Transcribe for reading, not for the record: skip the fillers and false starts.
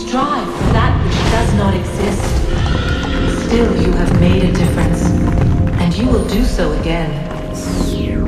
strive for that which does not exist. Still, you have made a difference, and you will do so again.